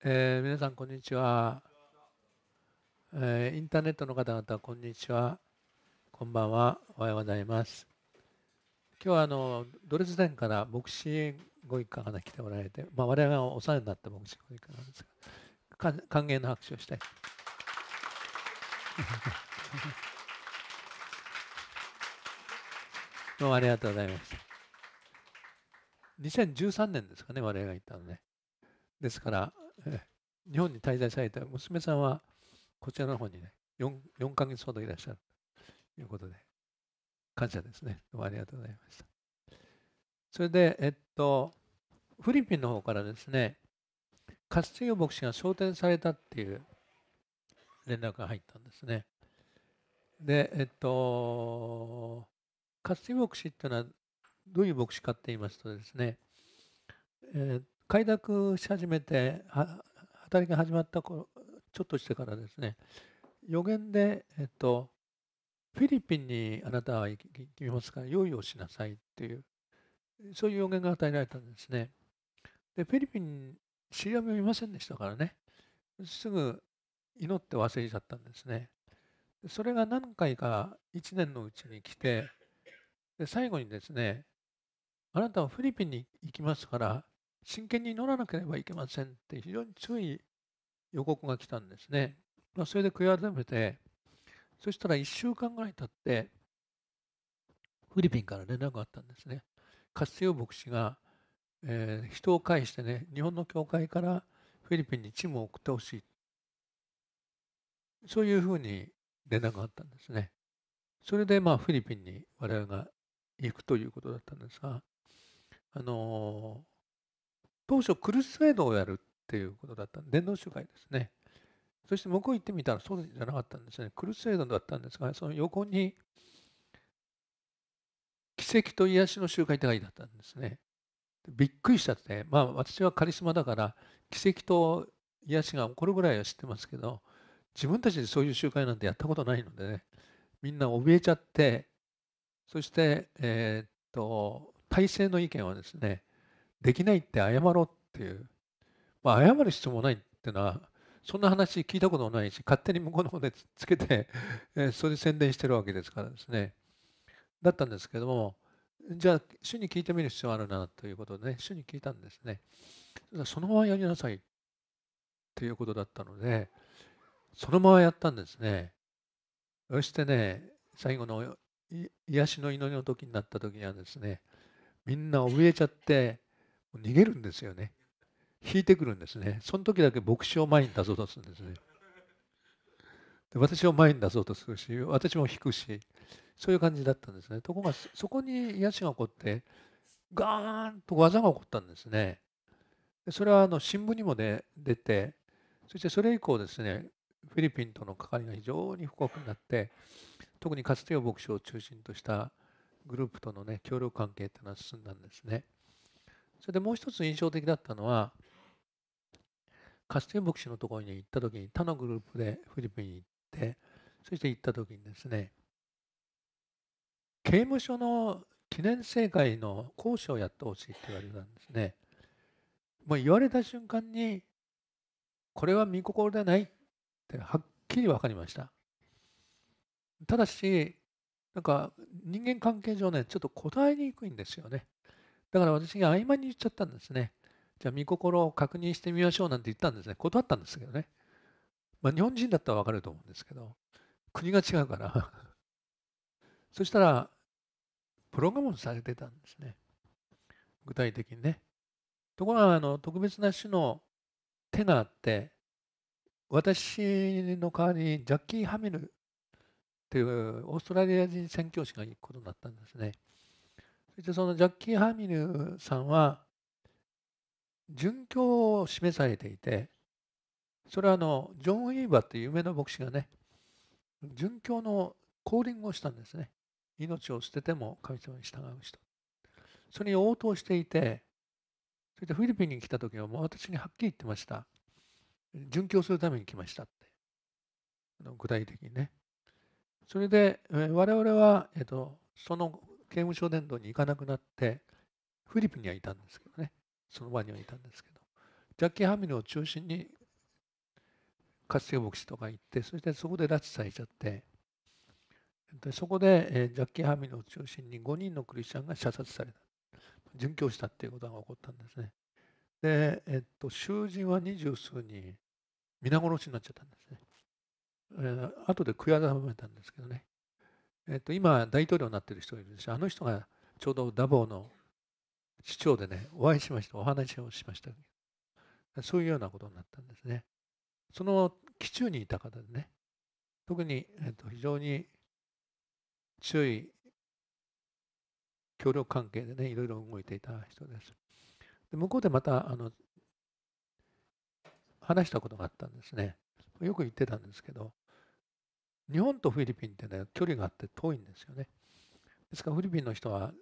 皆さん、こんにちは。インターネットの方々、こんにちは。こんばんは。おはようございます。今日はドレスデンから牧師ご一家が来ておられて、我々がお世話になった牧師ご一家なんですが、歓迎の拍手をしたい。どうもありがとうございます。2013年ですかね、我々が行ったのね。ですから、日本に滞在された娘さんは、こちらの方にね、4ヶ月ほどいらっしゃるということで、感謝ですね。どうもありがとうございました。それで、フィリピンの方からですね、カスティーヨ牧師が招待されたっていう連絡が入ったんですね。で、カスティーヨ牧師っていうのはどういう牧師かって言いますとですね、開拓し始めて、働きが始まった頃、ちょっとしてからですね、予言で、フィリピンにあなたは行きますから、用意をしなさいっていう、そういう予言が与えられたんですね。で、フィリピン、知り合いもいませんでしたからね、すぐ祈って忘れちゃったんですね。それが何回か1年のうちに来て、で最後にですね、あなたはフィリピンに行きますから、真剣に祈らなければいけませんって非常に強い予告が来たんですね。それで悔い改めて、そしたら1週間ぐらい経って、フィリピンから連絡があったんですね。カスティオ牧師が、人を介してね、日本の教会からフィリピンにチームを送ってほしい。そういうふうに連絡があったんですね。それでフィリピンに我々が行くということだったんですが、あの当初クルセードをやるっていうことだった伝道集会ですね。そして向こう行ってみたらそうじゃなかったんですね。クルセードだったんですが、その横に奇跡と癒しの集会って書いてあったんですね。びっくりしちゃって、私はカリスマだから奇跡と癒しが起こるぐらいは知ってますけど、自分たちでそういう集会なんてやったことないのでね、みんな怯えちゃって、そして、体制の意見はですね、できないって謝ろうっていう、謝る必要もないっていうのは、そんな話聞いたことないし、勝手に向こうの方でつけて、それで宣伝してるわけですからですね。だったんですけども、じゃあ、主に聞いてみる必要あるなということでね、主に聞いたんですね。そのままやりなさいっていうことだったので、そのままやったんですね。そしてね、最後の癒しの祈りの時になった時にはですね、みんな怯えちゃって、逃げるんですよね。引いてくるんですね。その時だけ牧師を前に出そうとするんですね。で私を前に出そうとするし、私も引くし、そういう感じだったんですね。ところが、そこに癒しが起こって、ガーンと技が起こったんですね。でそれは新聞にも出て、そしてそれ以降ですね、フィリピンとの関わりが非常に深くなって、特にかつてオ牧師を中心としたグループとのね、協力関係っていうのは進んだんですね。それでもう一つ印象的だったのは、カスティ牧師のところに行った時に他のグループでフィリピンに行って、そして行った時にですね、刑務所の記念盛会の講師をやってほしいって言われたんですね。もう言われた瞬間に、これは御心ではないってはっきり分かりました。ただし、なんか人間関係上ね、ちょっと答えにくいんですよね。だから私が曖昧に言っちゃったんですね。じゃあ、御心を確認してみましょうなんて言ったんですね。断ったんですけどね。日本人だったら分かると思うんですけど、国が違うからそしたら、プログラムされてたんですね。具体的にね。ところが、特別な種の手があって、私の代わりにジャッキー・ハミルっていうオーストラリア人宣教師が行くことになったんですね。そしてそのジャッキー・ハミルさんは、殉教を示されていて、それはジョン・ウィーバーっていう有名な牧師がね、殉教のコーリングをしたんですね。命を捨てても神様に従う人。それに応答していて、それでフィリピンに来た時はもう私にはっきり言ってました。殉教するために来ましたって。具体的にね。それで、我々は、その刑務所伝道に行かなくなって、フィリピンにはいたんですけどね。その場にはいたんですけど。ジャッキー・ハミルを中心にカスティオ牧師とか行って、そしてそこで拉致されちゃって、でそこで、ジャッキー・ハミルを中心に5人のクリスチャンが射殺された。殉教したっていうことが起こったんですね。で、囚人は20数人、皆殺しになっちゃったんですね。後で悔やまれたんですけどね。今、大統領になっている人がいるでしょ。あの人がちょうどダボーの市長でね、お会いしました、お話をしました。そういうようなことになったんですね。その基中にいた方でね、特に、非常に強い協力関係でね、いろいろ動いていた人です。で向こうでまた話したことがあったんですね。よく言ってたんですけど、日本とフィリピンってね、距離があって遠いんですよね。ですからフィリピンの人は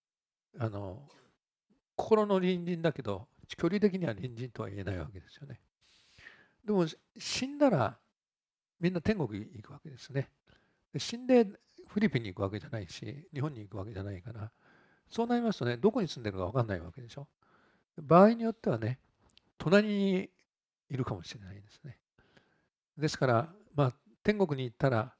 心の隣人だけど、距離的には隣人とは言えないわけですよね。でも死んだらみんな天国行くわけですね。で死んでフィリピンに行くわけじゃないし、日本に行くわけじゃないから、そうなりますとね、どこに住んでるか分かんないわけでしょ。場合によってはね、隣にいるかもしれないですね。ですから、天国に行ったら、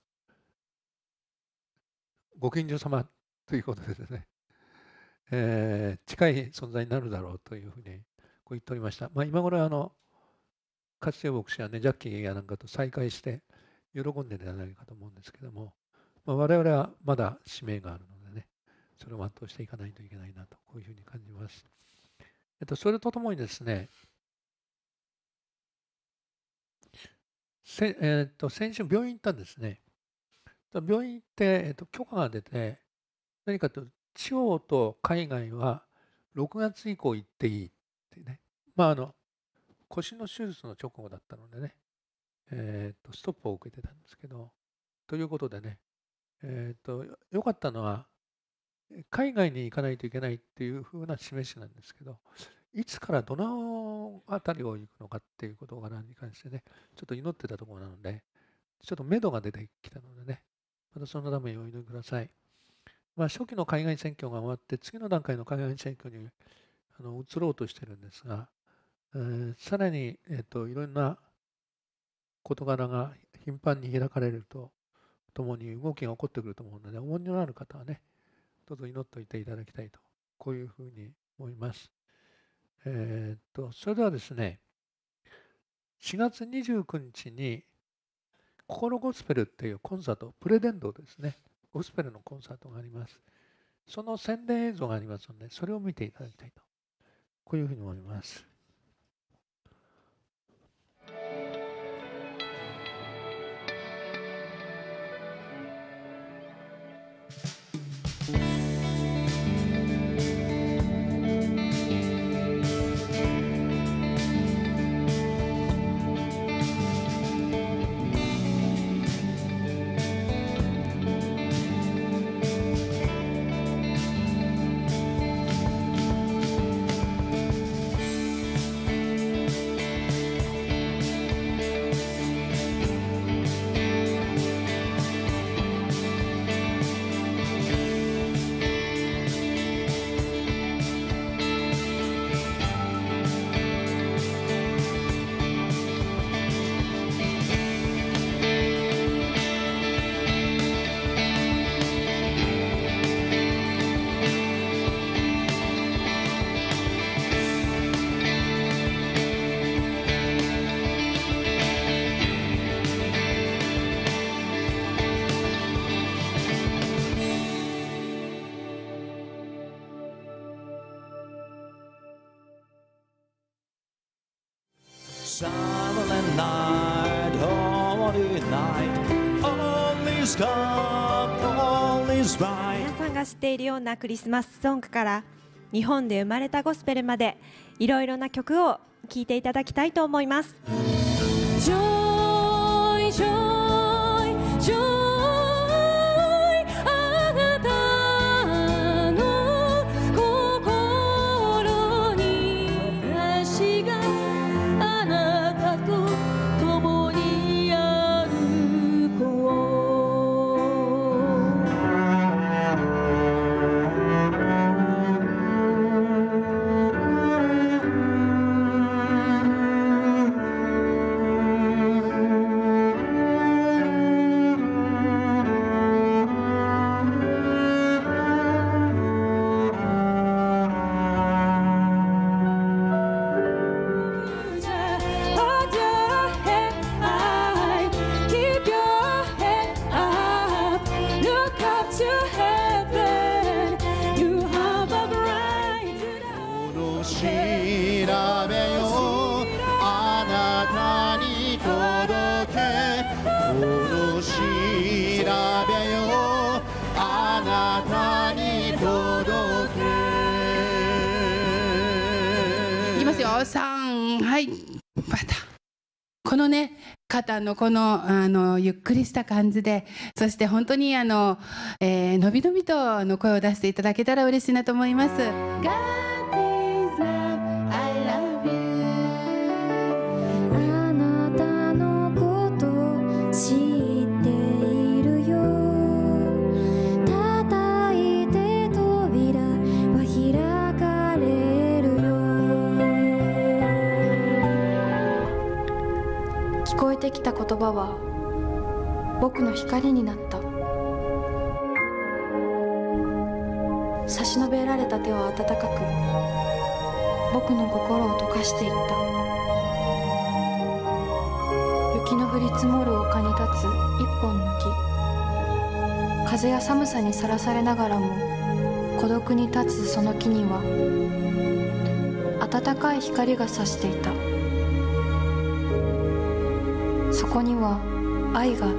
ご近所様ということでですね、近い存在になるだろうというふうにこう言っておりました。今頃カスティオ牧師はね、ジャッキーやなんかと再会して喜んでるんじゃないかと思うんですけども、我々はまだ使命があるのでね、それを全うしていかないといけないなと、こういうふうに感じます。それとともにですね、先週病院行ったんですね。病院行って、許可が出て、何かというと、地方と海外は6月以降行っていいってね。腰の手術の直後だったのでね、ストップを受けてたんですけど、ということでね、良かったのは、海外に行かないといけないっていう風な示しなんですけど、いつからどのあたりを行くのかっていうことに関してね、ちょっと祈ってたところなので、ちょっと目処が出てきたのでね、またそのためにお祈りください。初期の海外選挙が終わって、次の段階の海外選挙に移ろうとしてるんですが、さらに、いろんな事柄が頻繁に開かれるとともに動きが起こってくると思うので、重荷のある方はね、どうぞ祈っておいていただきたいと、こういうふうに思います。それではですね、4月29日に、心ゴスペルっていうコンサート、プレデンドですね、ゴスペルのコンサートがあります。その宣伝映像がありますので、それを見ていただきたいと、こういうふうに思います。 Silent night, holy night, all is calm, all is right. 皆さんが知っているようなクリスマスソングから日本で生まれたゴスペルまでいろいろな曲を聴いていただきたいと思います。Joy, joy, joy あなたの心に私があなたと共に歩こうきますよ。3、はい、また。このね、肩のこのゆっくりした感じで、そして本当にのびのびと声を出していただけたら嬉しいなと思います。God is love, I love you。 あなたのこと知っているよ。叩いて扉は開かれるよ。聞こえてきた言葉は僕の光になった。差し伸べられた手は温かく僕の心を溶かしていった。雪の降り積もる丘に立つ一本の木。風や寒さにさらされながらも孤独に立つその木には暖かい光が差していた。そこには愛があった。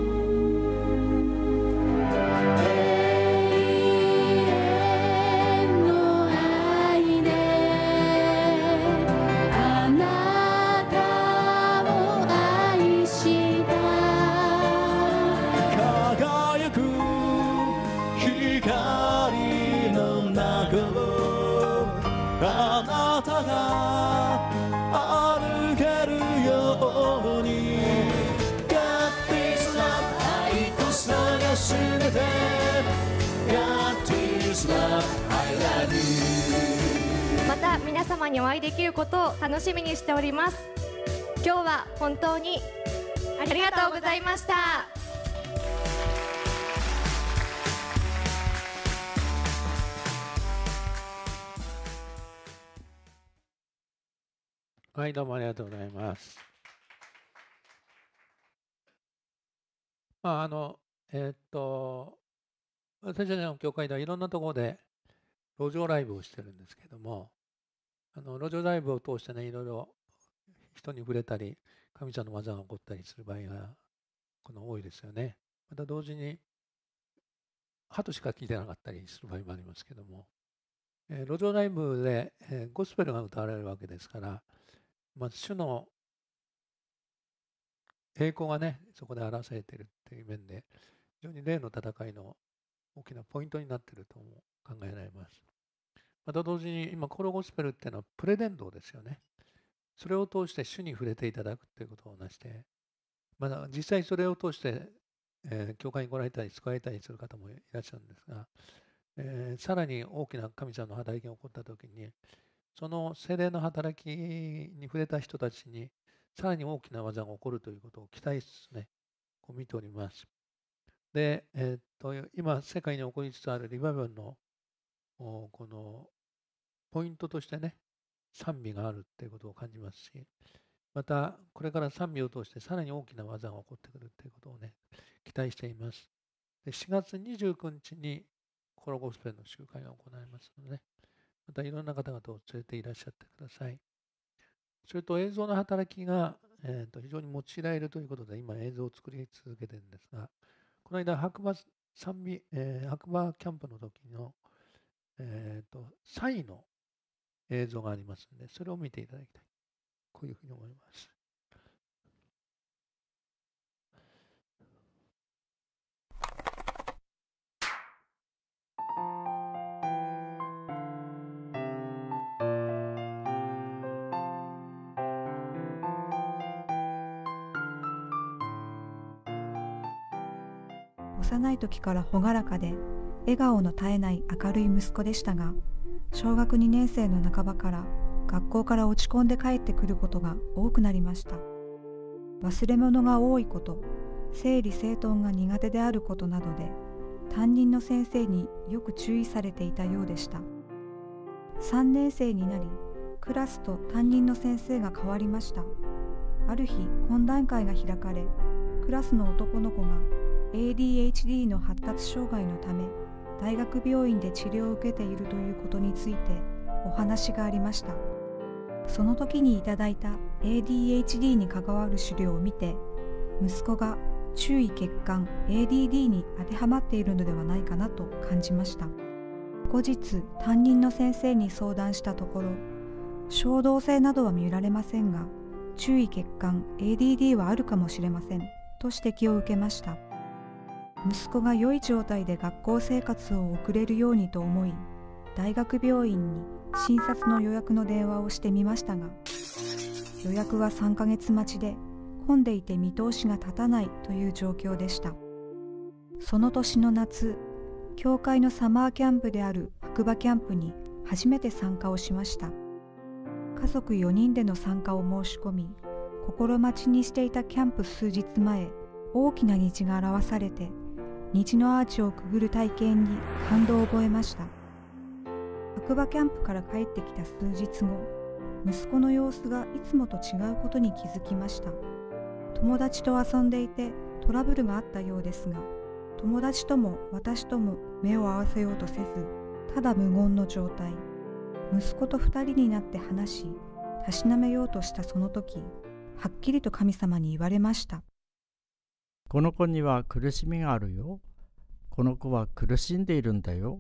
また皆様にお会いできることを楽しみにしております。今日は本当にありがとうございました。 はい、どうもありがとうございます。私たちの教会ではいろんなところで路上ライブをしてるんですけども、路上ライブを通してね、いろいろ人に触れたり、神様の技が起こったりする場合が多いですよね。また同時に、鳩しか聞いてなかったりする場合もありますけども、路上ライブで、ゴスペルが歌われるわけですから、主の栄光がね、そこで表されているっていう面で、非常に霊の戦いの大きなポイントになっていると考えられます。また同時に今コロゴスペルっていうのはプレ伝道ですよね。それを通して主に触れていただくということをなして、まだ実際それを通して、教会に来られたり救われたりする方もいらっしゃるんですが、さらに大きな神様の働きが起こったときに、その聖霊の働きに触れた人たちにさらに大きな技が起こるということを期待しつつね、見ております。で、今世界に起こりつつあるリバイバルのこのポイントとしてね、賛美があるということを感じますし、またこれから賛美を通してさらに大きな技が起こってくるということをね、期待しています。で、4月29日にコロゴスペルの集会が行われますので、ね、またいろんな方々を連れていらっしゃってください。それと映像の働きが、非常に用いられるということで、今映像を作り続けているんですが、この間白馬キャンプの時の、サイの映像がありますので、それを見ていただきたい。こういうふうに思います。 幼い時から朗らかで笑顔の絶えない明るい息子でしたが、小学2年生の半ばから学校から落ち込んで帰ってくることが多くなりました。忘れ物が多いこと、整理整頓が苦手であることなどで担任の先生によく注意されていたようでした。3年生になり、クラスと担任の先生が変わりました。ある日、懇談会が開かれ、クラスの男の子がADHD の発達障害のため大学病院で治療を受けているということについてお話がありました。その時にいただいた ADHD に関わる資料を見て、息子が注意欠陥 ADD に当てはまっているのではないかなと感じました。後日担任の先生に相談したところ、 衝動性などは見られませんが、注意欠陥 ADD はあるかもしれませんと指摘を受けました。息子が良い状態で学校生活を送れるようにと思い、大学病院に診察の予約の電話をしてみましたが、予約は3ヶ月待ちで混んでいて見通しが立たないという状況でした。その年の夏、教会のサマーキャンプである白馬キャンプに初めて参加をしました。家族4人での参加を申し込み、心待ちにしていたキャンプ数日前、大きな虹が表されて、虹のアーチをくぐる体験に感動を覚えました。白馬キャンプから帰ってきた数日後、息子の様子がいつもと違うことに気づきました。友達と遊んでいてトラブルがあったようですが、友達とも私とも目を合わせようとせず、ただ無言の状態。息子と2人になって話し、たしなめようとしたその時、はっきりと神様に言われました。 この子には苦しみがあるよ。この子は苦しんでいるんだよ。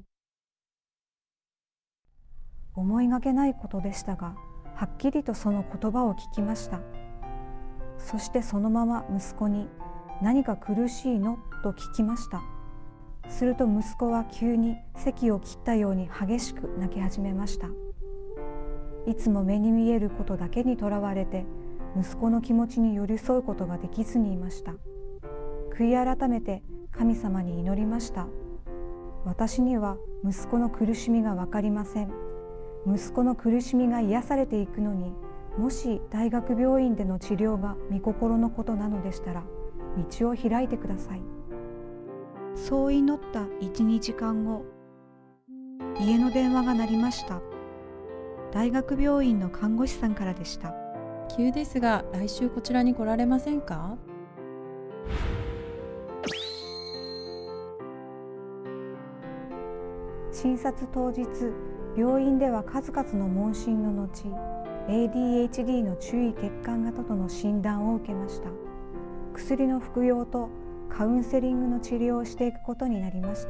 思いがけないことでしたが、はっきりとその言葉を聞きました。そしてそのまま息子に、何か苦しいのと聞きました。すると息子は急に咳を切ったように激しく泣き始めました。いつも目に見えることだけにとらわれて、息子の気持ちに寄り添うことができずにいました。悔い改めて神様に祈りました。私には息子の苦しみが分かりません。息子の苦しみが癒されていくのに、もし大学病院での治療が御心のことなのでしたら、道を開いてください。そう祈った1、2時間後、家の電話が鳴りました。大学病院の看護師さんからでした。 急ですが、来週こちらに来られませんか？ 診察当日、病院では数々の問診の後、ADHD の注意欠陥型との診断を受けました。薬の服用とカウンセリングの治療をしていくことになりました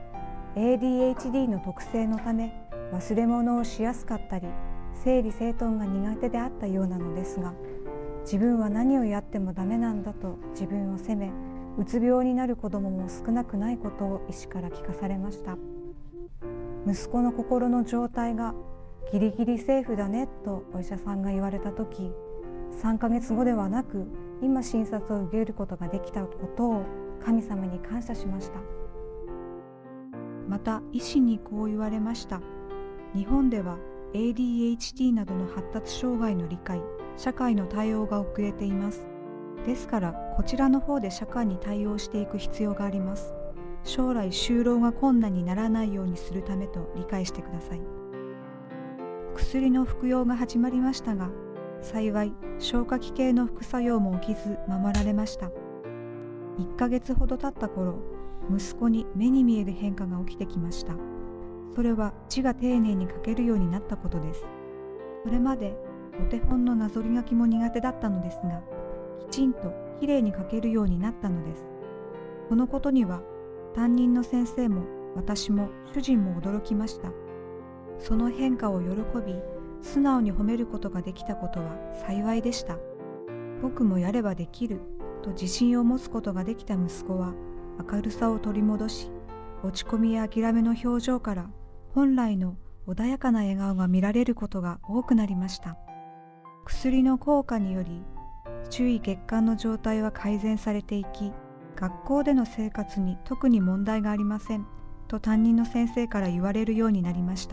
。ADHD の特性のため、忘れ物をしやすかったり、整理整頓が苦手であったようなのですが、自分は何をやってもダメなんだと自分を責め、うつ病になる子どもも少なくないことを医師から聞かされました。息子の心の状態がギリギリセーフだねとお医者さんが言われたとき、3ヶ月後ではなく今診察を受けることができたことを神様に感謝しました。また医師にこう言われました。日本では ADHD などの発達障害の理解、社会の対応が遅れています。ですからこちらの方で社会に対応していく必要があります。将来就労が困難にならないようにするためと理解してください。薬の服用が始まりましたが、幸い消化器系の副作用も起きず守られました。1ヶ月ほど経った頃、息子に目に見える変化が起きてきました。それは字が丁寧に書けるようになったことです。それまでお手本のなぞり書きも苦手だったのですが、きちんときれいに書けるようになったのです。このことには担任の先生も私も主人も驚きました。その変化を喜び、素直に褒めることができたことは幸いでした。僕もやればできると自信を持つことができた息子は明るさを取り戻し、落ち込みや諦めの表情から本来の穏やかな笑顔が見られることが多くなりました。薬の効果により注意欠陥の状態は改善されていき、学校での生活に特に問題がありませんと担任の先生から言われるようになりました。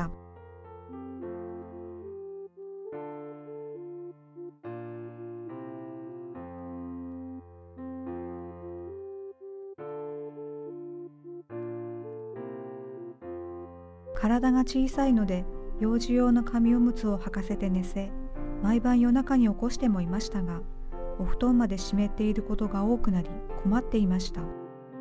体が小さいので幼児用の紙おむつを履かせて寝せ、毎晩夜中に起こしてもいましたが、お布団まで湿っていることが多くなり困っていました。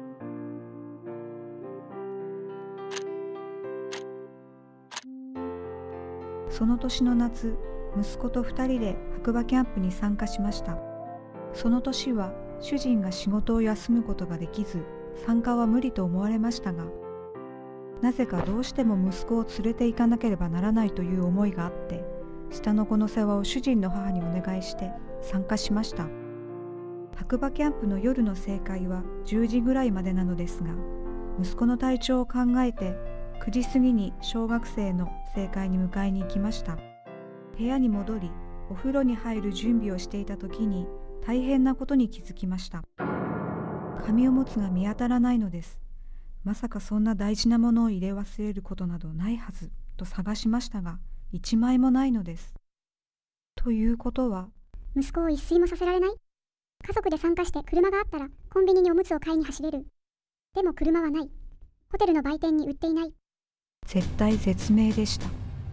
その年の夏、息子と2人で白馬キャンプに参加しました。その年は主人が仕事を休むことができず、参加は無理と思われましたが、なぜかどうしても息子を連れて行かなければならないという思いがあって、 下の子の世話を主人の母にお願いして参加しました。白馬キャンプの夜の正会は10時ぐらいまでなのですが、息子の体調を考えて9時過ぎに小学生の正会に迎えに行きました。部屋に戻り、お風呂に入る準備をしていた時に大変なことに気づきました。紙おむつが見当たらないのです。まさかそんな大事なものを入れ忘れることなどないはずと探しましたが、1枚もないのです。ということは、 息子を一睡もさせられない。家族で参加して車があったらコンビニにおむつを買いに走れる。でも車はない。ホテルの売店に売っていない。 絶体絶命でした。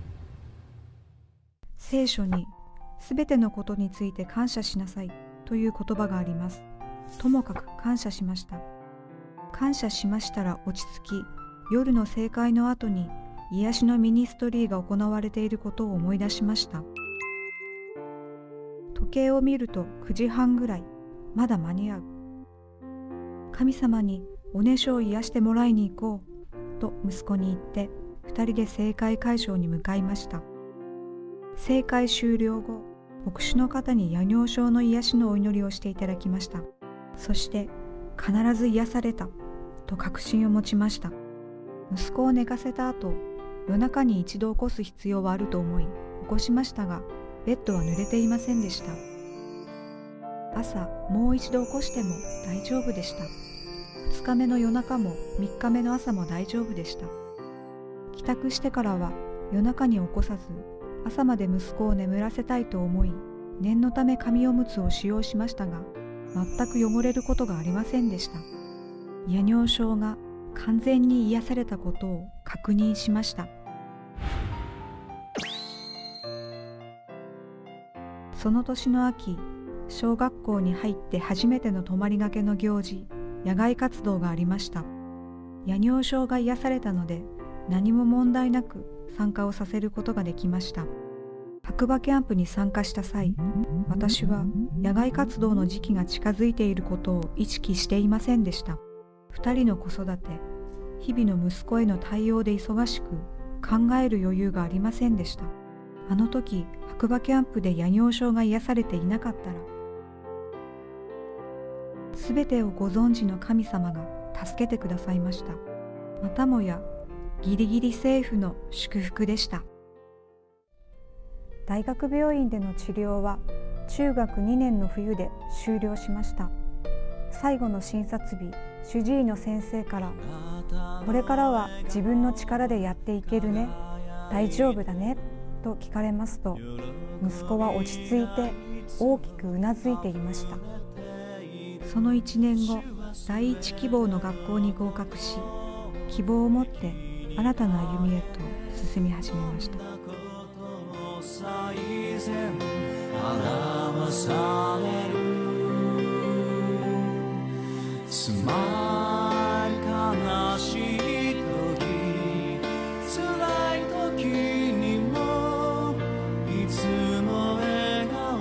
聖書にすべてのことについて感謝しなさいという言葉があります。ともかく感謝しました。感謝しましたら落ち着き、夜の正会の後に癒しのミニストリーが行われていることを思い出しました。時計を見ると9時半ぐらい、まだ間に合う。神様におねしょを癒してもらいに行こうと息子に言って、2人で正会会場に向かいました。正会終了後、牧師の方に夜尿症の癒しのお祈りをしていただきました。そして必ず癒されたと確信を持ちました。息子を寝かせた後、夜中に一度起こす必要はあると思い起こしましたが、ベッドは濡れていませんでした。朝もう一度起こしても大丈夫でした。2日目の夜中も3日目の朝も大丈夫でした。帰宅してからは夜中に起こさず、朝まで息子を眠らせたいと思い、念のため紙おむつを使用しましたが、全く汚れることがありませんでした。夜尿症が完全に癒されたことを確認しました。その年の秋、小学校に入って初めての泊まりがけの行事、野外活動がありました。夜尿症が癒されたので、何も問題なく参加をさせることができました。白馬キャンプに参加した際、私は野外活動の時期が近づいていることを意識していませんでした。2人の子育て、日々の息子への対応で忙しく、考える余裕がありませんでした。あの時、白馬キャンプで夜尿症が癒されていなかったら、すべてをご存知の神様が助けてくださいました。またもや、ギリギリセーフの祝福でした。大学病院での治療は中学2年の冬で終了しました。最後の診察日、主治医の先生から「これからは自分の力でやっていけるね、大丈夫だね」と聞かれますと、息子は落ち着いて大きくうなずいていました。その1年後、第一希望の学校に合格し、希望を持って新たな歩みへと進み始めました。 表されるスマイル悲しい時、辛い時にもいつも笑顔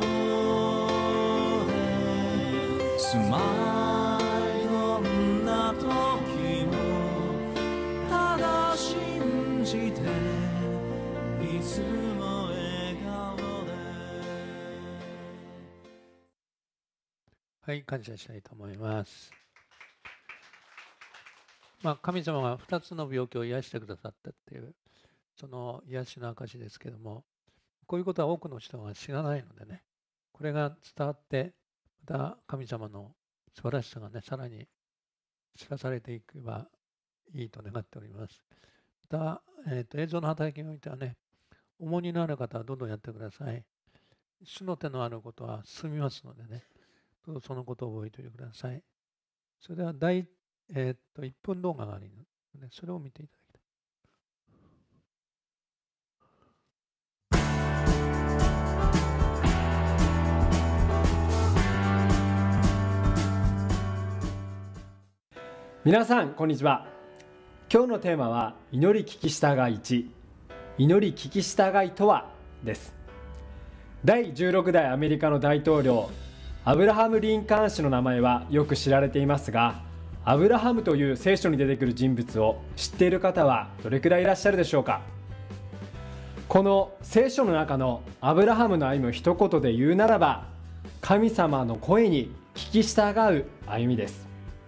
でスマイル、どんな時もただ信じていつもはい、感謝したいと思います。神様が2つの病気を癒してくださったっていう、その癒しの証ですけども、こういうことは多くの人が知らないのでね、これが伝わって、また神様の素晴らしさがね、さらに知らされていけばいいと願っております。また、映像の働きにおいてはね、重荷のある方はどんどんやってください。主の手のあることは進みますのでね、どうぞそのことを覚えておいてください。それでは1分動画があるので、それを見ていただきたい。 皆さんこんにちは。今日のテーマは祈り聞き従い1、祈り聞き従いとはです。第16代アメリカの大統領アブラハム・リンカーン氏の名前はよく知られていますが、アブラハムという聖書に出てくる人物を知っている方はどれくらいいらっしゃるでしょうか。 この聖書の中のアブラハムの歩みを一言で言うならば、神様の声に聞き従う歩みです。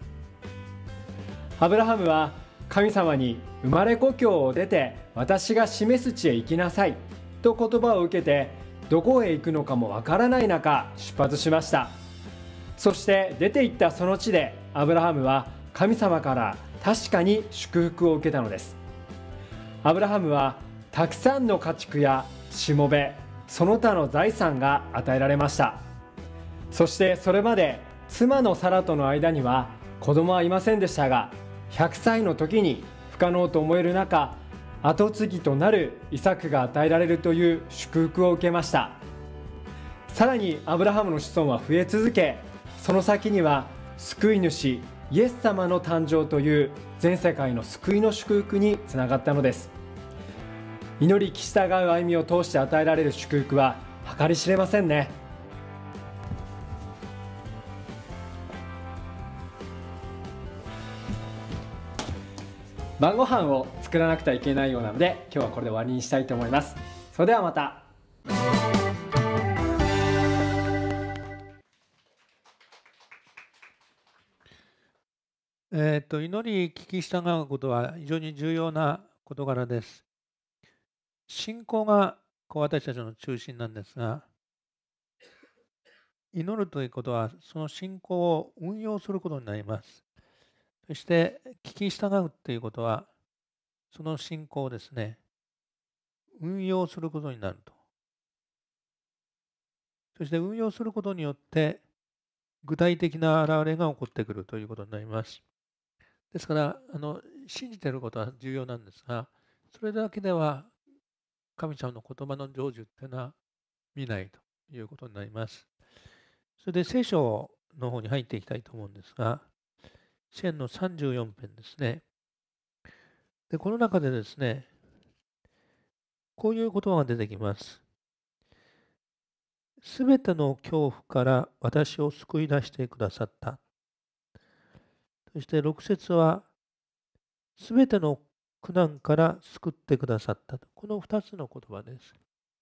アブラハムは神様に生まれ故郷を出て私が示す地へ行きなさいと言葉を受けて、どこへ行くのかもわからない中出発しました。そして出て行ったその地でアブラハムは神様から確かに祝福を受けたのです。アブラハムはたくさんの家畜やしもべ、その他の財産が与えられました。そしてそれまで妻のサラとの間には子供はいませんでしたが、100歳の時に不可能と思える中、跡継ぎとなるイサクが与えられるという祝福を受けました。さらにアブラハムの子孫は増え続け、その先には救い主イエス様の誕生という全世界の救いの祝福につながったのです。祈り聞き従う歩みを通して与えられる祝福は計り知れませんね。晩ご飯を作らなくてはいけないようなので、今日はこれで終わりにしたいと思います。それではまた。 祈り聞き従うことは非常に重要な事柄です。信仰が私たちの中心なんですが、祈るということはその信仰を運用することになります。そして聞き従うということはその信仰をですね、運用することになると。そして運用することによって具体的な現れが起こってくるということになります。ですから信じていることは重要なんですが、それだけでは神様の言葉の成就というのは見ないということになります。それで聖書の方に入っていきたいと思うんですが、詩篇の34編ですね。で、この中でですね、こういう言葉が出てきます。すべての恐怖から私を救い出してくださった。そして6節は、すべての苦難から救ってくださったと。この2つの言葉です。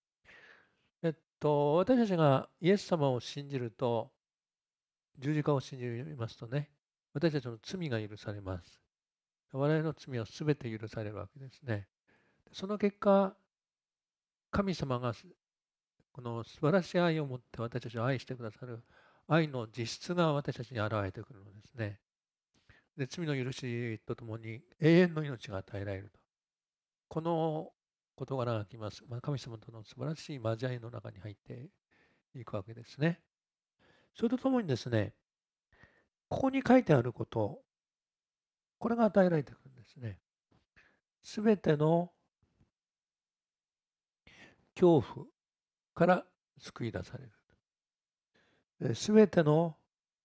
私たちがイエス様を信じると、十字架を信じますとね、私たちの罪が許されます。我々の罪はすべて許されるわけですね。その結果、神様がこの素晴らしい愛を持って私たちを愛してくださる愛の実質が私たちに現れてくるのですね。で、罪の許しとともに永遠の命が与えられると。この事柄が来ます。神様との素晴らしい交わりの中に入っていくわけですね。それとともにですね、ここに書いてあること、これが与えられてくるんですね。すべての恐怖から救い出される。すべての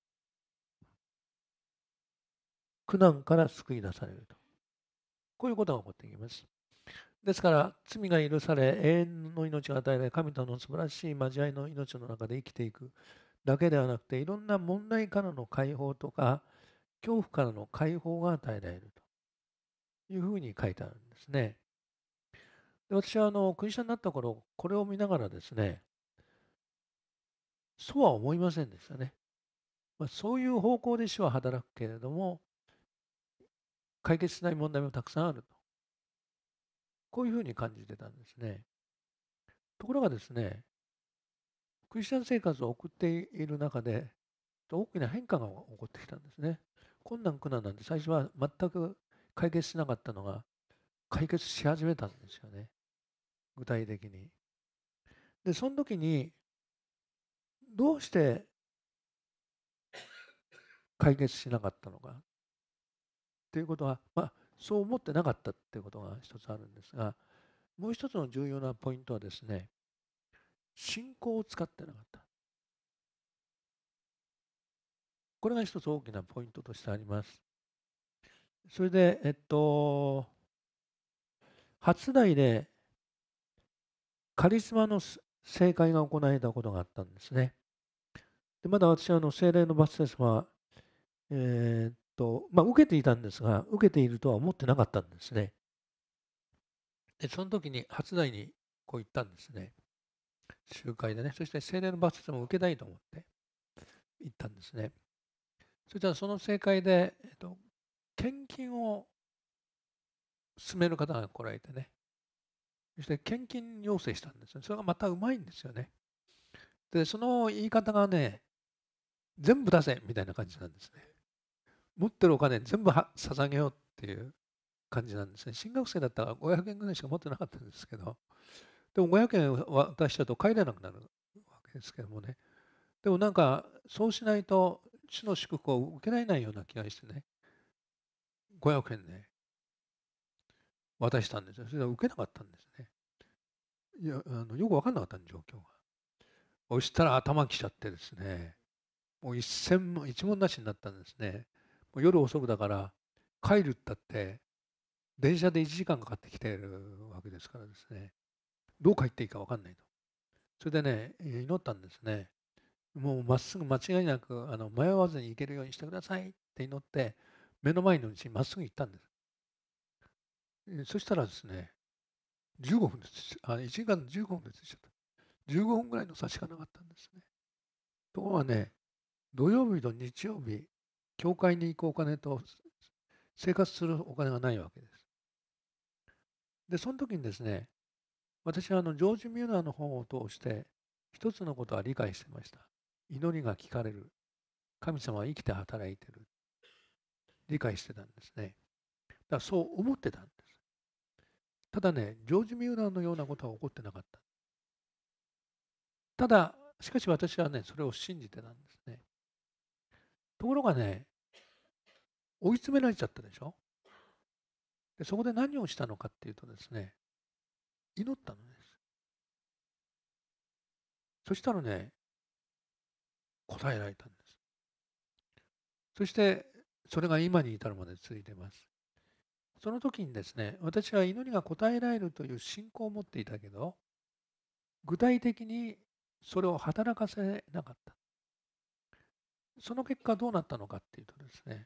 苦難から救い出されると。こういうことが起こってきます。ですから、罪が許され、永遠の命が与えられ、神との素晴らしい交わりの命の中で生きていくだけではなくて、いろんな問題からの解放とか、恐怖からの解放が与えられるというふうに書いてあるんですね。で、私はクリスチャンになった頃、これを見ながらですね、そうは思いませんでしたね。そういう方向で主は働くけれども、解決しない問題もたくさんあると。こういうふうに感じてたんですね。ところがですね、クリスチャン生活を送っている中で、大きな変化が起こってきたんですね。困難苦難なんて最初は全く解決しなかったのが、解決し始めたんですよね。具体的に。で、その時に、どうして解決しなかったのかっていうことは、そう思ってなかったっていうことが一つあるんですが、もう一つの重要なポイントはですね、信仰を使ってなかった。これが一つ大きなポイントとしてあります。それで、初代でカリスマの正会が行われたことがあったんですね。で、まだ私は聖霊のバプテスマは、受けていたんですが、受けているとは思ってなかったんですね。で、その時に初代にこう言ったんですね。集会でね。そして聖霊のバプテスマを受けたいと思って言ったんですね。そしたらその聖会で、献金を勧める方が来られてね。そして献金要請したんですね。それがまたうまいんですよね。で、その言い方がね、全部出せみたいな感じなんですね。持ってるお金全部捧げようっていう感じなんですね。進学生だったら500円ぐらいしか持ってなかったんですけど、でも500円渡しちゃうと帰れなくなるわけですけどもね。でもなんか、そうしないと、主の祝福を受けられないような気がしてね、500円ね、渡したんですよ。それで受けなかったんですね。いや、よく分かんなかったん状況が。そしたら頭きちゃってですね、もう一文なしになったんですね。もう夜遅くだから、帰るったって、電車で1時間かかってきているわけですからですね、どう帰っていいか分かんないと。それでね、祈ったんですね。もうまっすぐ間違いなく迷わずに行けるようにしてくださいって祈って、目の前のうちにまっすぐ行ったんです。そしたらですね、15分です。1時間15分で着いちゃった。15分ぐらいの差しかなかったんですね。ところがね、土曜日と日曜日、教会に行くお金と生活するお金がないわけです。で、その時にですね、私はジョージ・ミューラーの本を通して、一つのことは理解してました。祈りが聞かれる。神様は生きて働いてる。理解してたんですね。だからそう思ってたんです。ただね、ジョージ・ミューラーのようなことは起こってなかった。ただ、しかし私はね、それを信じてたんですね。ところがね、追い詰められちゃったでしょ。で、そこで何をしたのかっていうとですね、祈ったのです。そしたらね、答えられたんです。そして、それが今に至るまで続いています。その時にですね、私は祈りが答えられるという信仰を持っていたけど、具体的にそれを働かせなかった。その結果どうなったのかっていうとですね、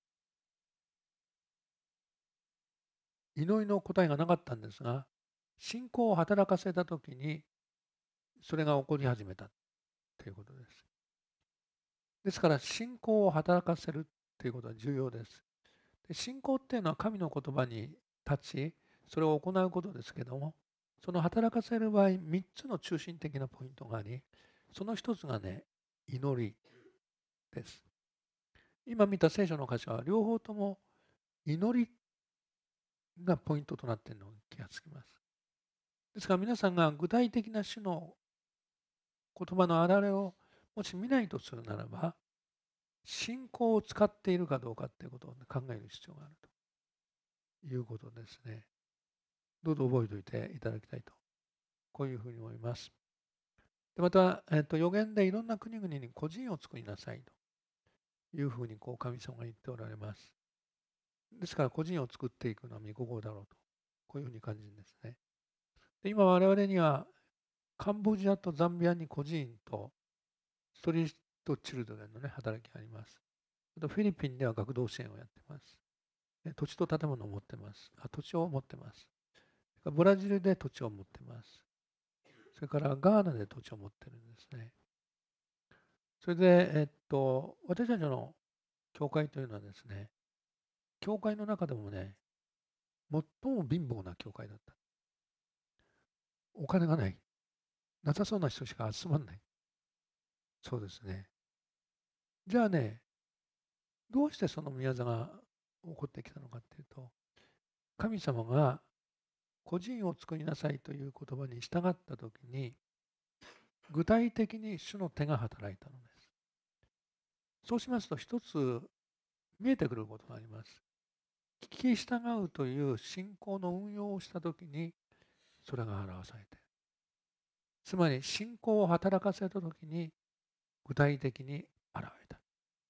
祈りの答えがなかったんですが、信仰を働かせた時に、それが起こり始めたということです。ですから、信仰を働かせるということは重要です。で、信仰っていうのは神の言葉に立ち、それを行うことですけども、その働かせる場合、3つの中心的なポイントがあり、その一つがね、祈りです。今見た聖書の箇所は、両方とも祈りがポイントとなっているのに気がつきます。ですから皆さんが具体的な主の言葉のあられをもし見ないとするならば、信仰を使っているかどうかということを考える必要があるということですね。どうぞ覚えておいていただきたいと、こういうふうに思います。でまた、予言でいろんな国々に個人を作りなさいというふうに神様が言っておられます。ですから個人を作っていくのは御心だろうと、こういうふうに感じるんですね。で今我々にはカンボジアとザンビアに個人とストリートチルドレンの、働きがあります。あとフィリピンでは学童支援をやっています。土地と建物を持ってます。土地を持ってます。ブラジルで土地を持ってます。それからガーナで土地を持ってるんですね。それで、私たちの教会というのはですね、教会の中でもね、最も貧乏な教会だった。お金がない。なさそうな人しか集まんない。そうですね。じゃあね、どうしてその宮座が起こってきたのかっていうと、神様が個人を作りなさいという言葉に従ったときに、具体的に主の手が働いたのです。そうしますと、一つ見えてくることがあります。聞き従うという信仰の運用をしたときに、それが表されている。つまり、信仰を働かせたときに、具体的に現れた。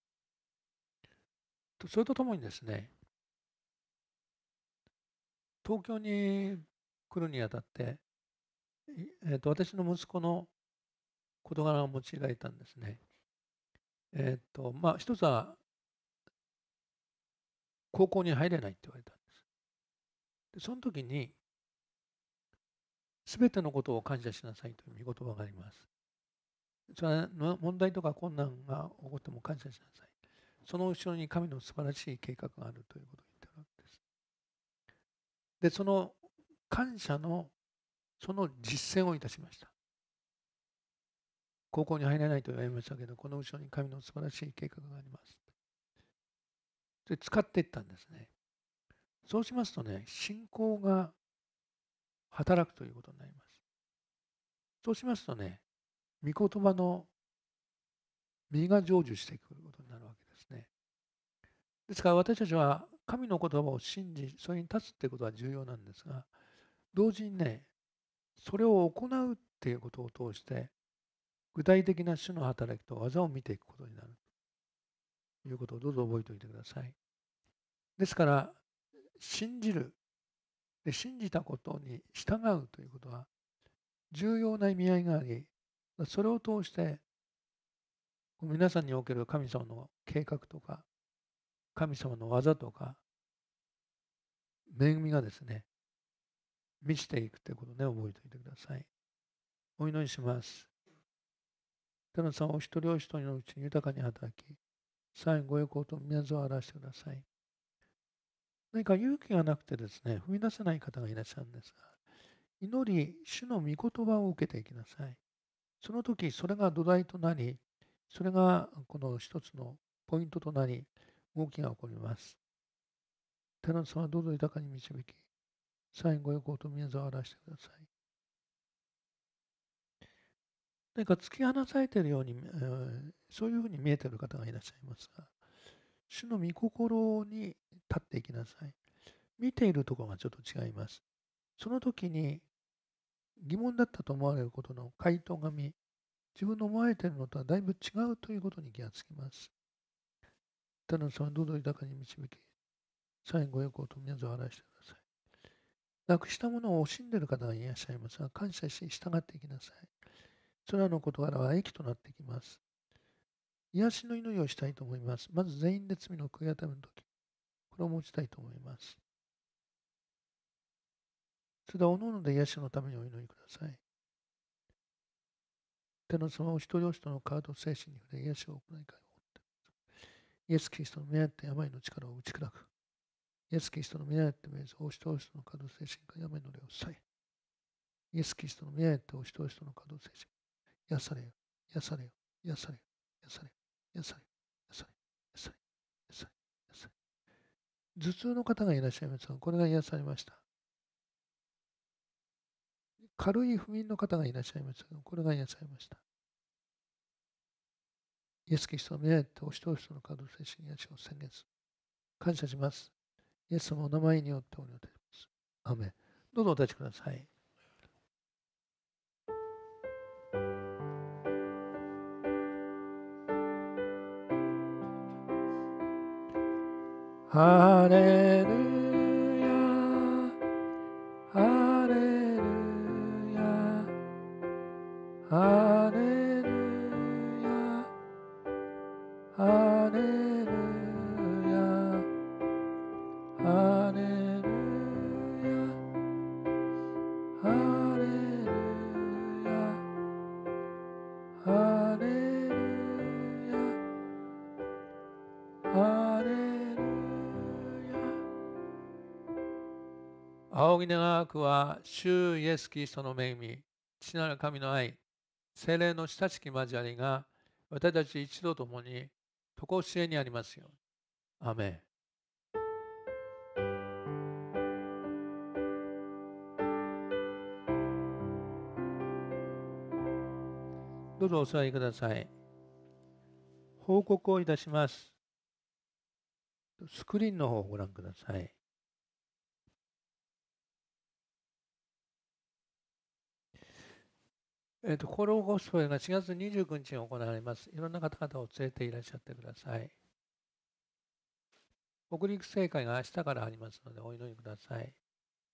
それとともにですね、東京に来るにあたって、私の息子の事柄が用いられたんですね。一つは、高校に入れないって言われたんです。でその時に、 すべてのことを感謝しなさいという御言葉があります。それは問題とか困難が起こっても感謝しなさい。その後ろに神の素晴らしい計画があるということを言っているわけです。で、その感謝のその実践をいたしました。高校に入らないと言われましたけど、この後ろに神の素晴らしい計画があります。で、使っていったんですね。そうしますとね、信仰が働くということになります。そうしますとね、御言葉の実が成就してくることになるわけですね。ですから私たちは神の言葉を信じ、それに立つっていうことは重要なんですが、同時にね、それを行うっていうことを通して、具体的な主の働きと技を見ていくことになるということをどうぞ覚えておいてください。ですから、信じる。で、信じたことに従うということは、重要な意味合いがあり、それを通して、皆さんにおける神様の計画とか、神様の技とか、恵みがですね、満ちていくということをね、覚えておいてください。お祈りします。天のさん、お一人お一人のうちに豊かに働き、さらにご栄光と宮沢を表してください。何か勇気がなくてですね、踏み出せない方がいらっしゃるんですが、祈り、主の御言葉を受けていきなさい。その時、それが土台となり、それがこの一つのポイントとなり、動きが起こります。天の様、どうぞ豊かに導き、さらにご栄光と宮沢を表してください。何か突き放されているように、そういうふうに見えている方がいらっしゃいますが、主の御心に立っていきなさい。見ているところがちょっと違います。その時に疑問だったと思われることの回答が自分の思われているのとはだいぶ違うということに気がつきます。天の様、どうぞ豊かに導き、さらにご栄光と宮沢を表してください。なくしたものを惜しんでいる方がいらっしゃいますが、感謝し従っていきなさい。それらの事柄は益となっていきます。癒しの祈りをしたいと思います。まず全員で罪の悔い改めの時、これを持ちたいと思います。それでは、おのおので癒しのためにお祈りください。天の様、お一人お一人の体と精神に触れ、癒しを行いかいを持ってイエス・キリストの皆によって病の力を打ち砕く。イエス・キリストの皆によって命ず、お一人お一人の体と精神か病の霊をさえ。イエス・キリストの皆によってお一人お一人の体と精神、癒されよ、癒されよ、癒されよ、癒されよ、癒されよ、癒されよ、癒されよ、癒されよ、癒されよ。頭痛の方がいらっしゃいますが、これが癒されました。軽い不眠の方がいらっしゃいますが、これが癒されました。イエス・キリストの皆によってお一人お一人の体と精神癒しを宣言する。感謝します。イエス様のお名前によってお祈りいたします。アーメン。どうぞお立ちください。ハレルヤ、ハレルヤ、ハレルヤ、ハレルヤ、ハレルヤ、ハレルヤ、ハレルヤ、ハレルヤ。仰ぎ願くは、主イエス・キリストの恵み、父なる神の愛、聖霊の親しき交わりが、私たち一同ともに、とこしえにありますように。アーメン。どうぞお座りください。報告をいたします。スクリーンの方をご覧ください。コロゴスペルが4月29日に行われます。いろんな方々を連れていらっしゃってください。北陸聖会が明日からありますのでお祈りください。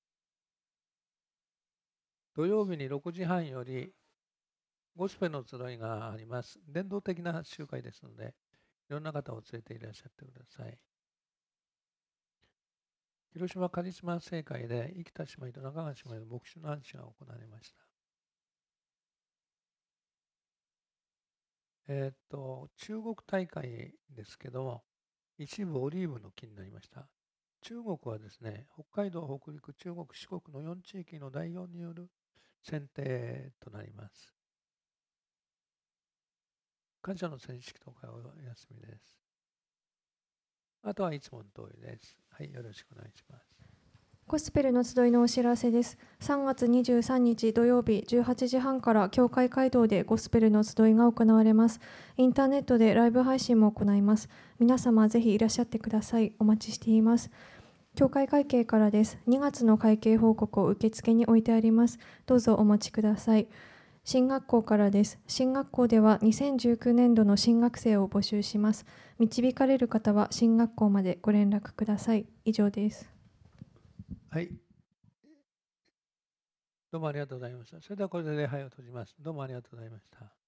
土曜日に6時半よりゴスペルの集いがあります。伝統的な集会ですので、いろんな方を連れていらっしゃってください。 広島カリスマ聖会で生田姉妹と中川姉妹の牧師の安置が行われました。中国大会ですけども、一部オリーブの木になりました。中国はですね、北海道、北陸、中国、四国の4地域の代表による選定となります。感謝の選式とかお休みです。あとはいつもの通りです。はい、よろしくお願いします。 ゴスペルの集いのお知らせです。3月23日土曜日18時半から教会会堂でゴスペルの集いが行われます。インターネットでライブ配信も行います。皆様ぜひいらっしゃってください。お待ちしています。教会会計からです。2月の会計報告を受付に置いてあります。どうぞお待ちください。進学校からです。進学校では2019年度の新学生を募集します。導かれる方は進学校までご連絡ください。以上です。 はい。どうもありがとうございました。それではこれで礼拝を閉じます。どうもありがとうございました。